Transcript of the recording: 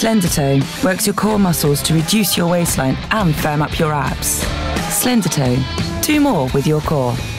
Slendertone works your core muscles to reduce your waistline and firm up your abs. Slendertone. Do more with your core.